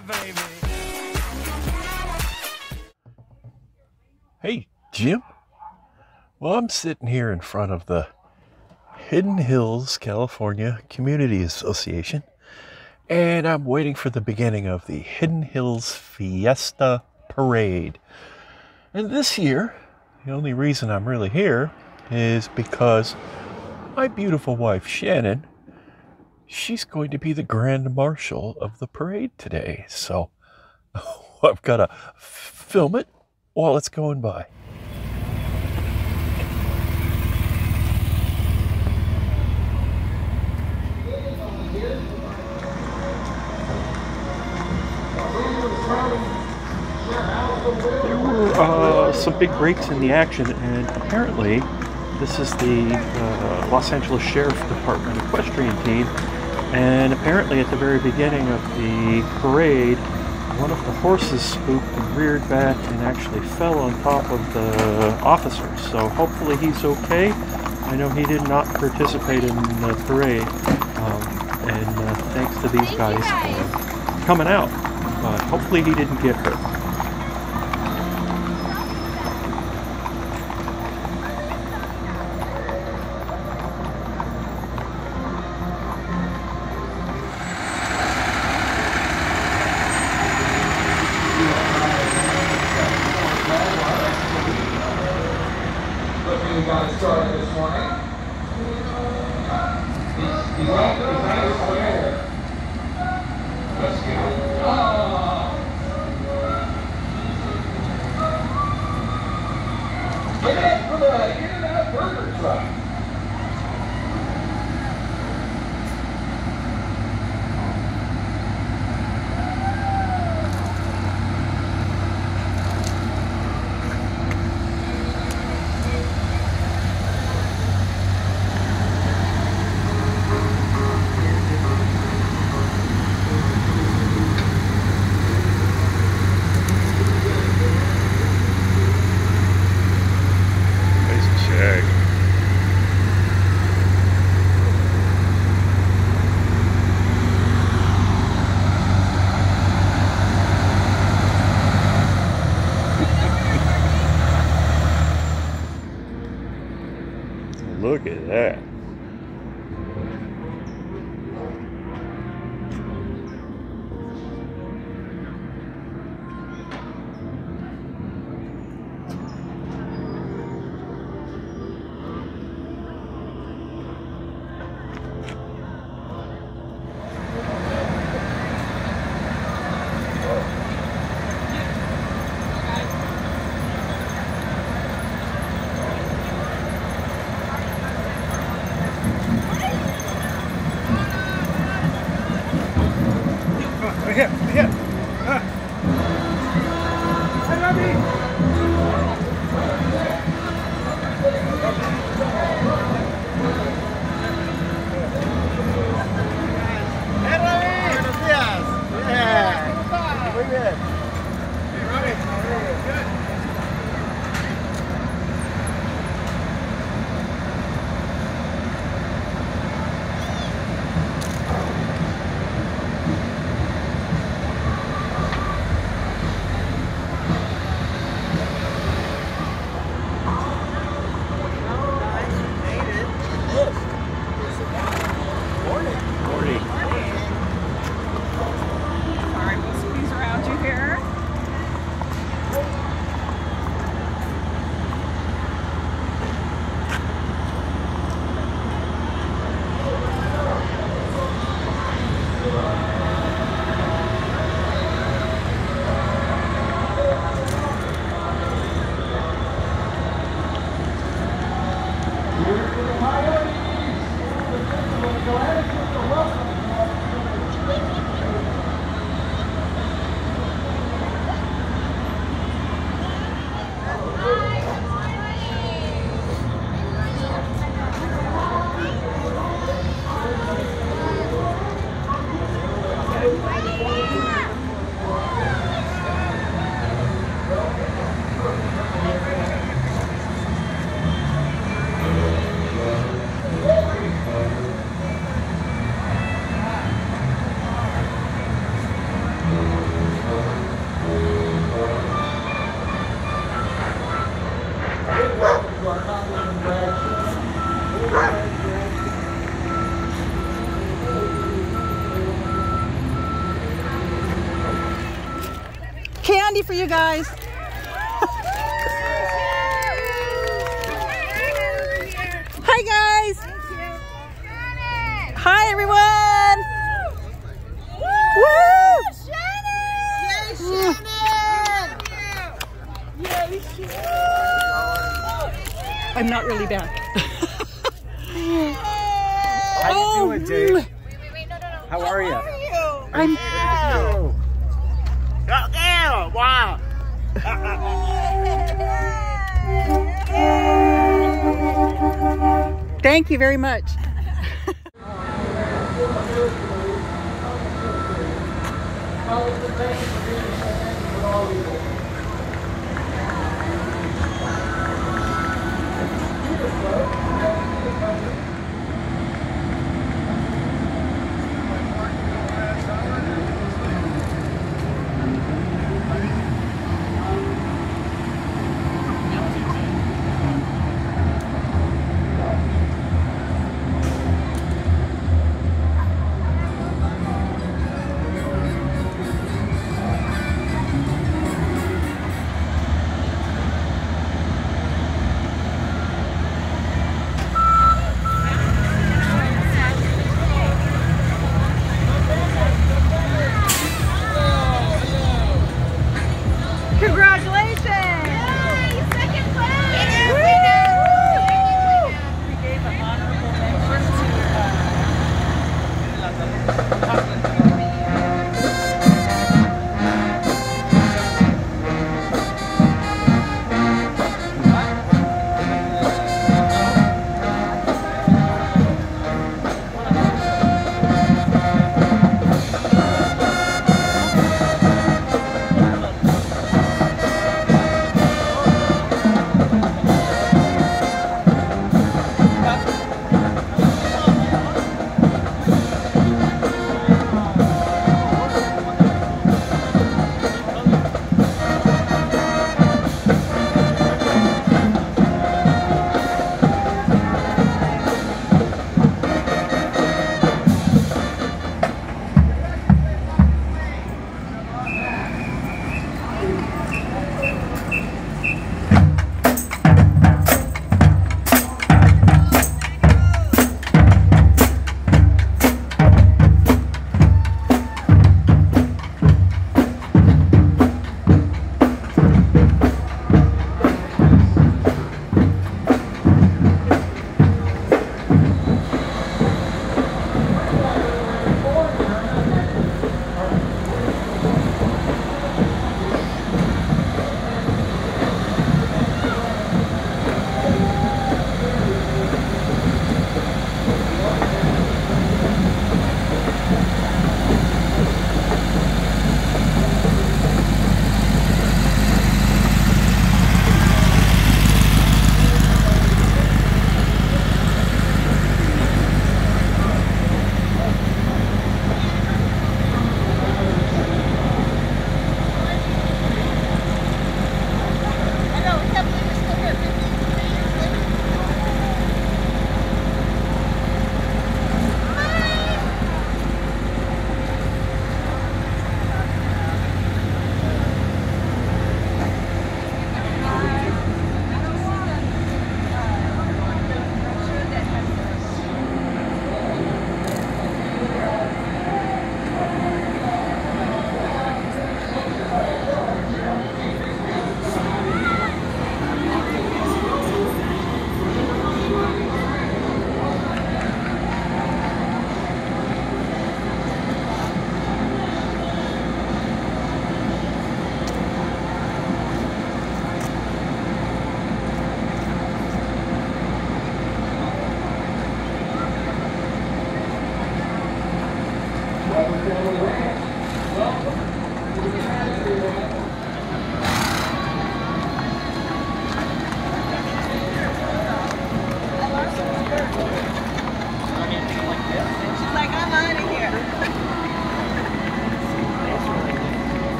Hey, Jim. Well, I'm sitting here in front of the Hidden Hills, California Community Association, and I'm waiting for the beginning of the Hidden Hills Fiesta Parade. And this year, the only reason I'm really here is because my beautiful wife, Shannon, she's going to be the Grand Marshal of the parade today. So I've got to film it while it's going by. There were some big breaks in the action, and apparently this is the Los Angeles Sheriff Department equestrian team, and apparently at the very beginning of the parade, one of the horses spooked and reared back and actually fell on top of the officers. So hopefully he's okay. I know he did not participate in the parade, and thanks to these guys for coming out. But hopefully he didn't get hurt. We got it started this morning. Let's get it. Get it for the In-N-Out Burger truck. Look at that. Here. Hey, Robbie! Buenos días. Yeah. Muy bien. Hey, Robbie. Good. for you guys. Hi guys. Hi everyone. Woo! I'm not really bad. How you doing, Dave? How are you? I'm. Wow. Thank you very much.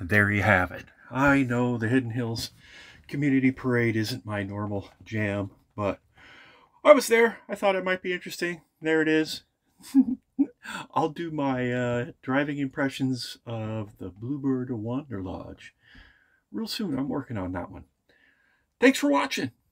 there you have it. I know the Hidden Hills Community Parade isn't my normal jam, but I was there. I thought it might be interesting. There it is. I'll do my driving impressions of the Bluebird Wander Lodge real soon. I'm working on that one. Thanks for watching.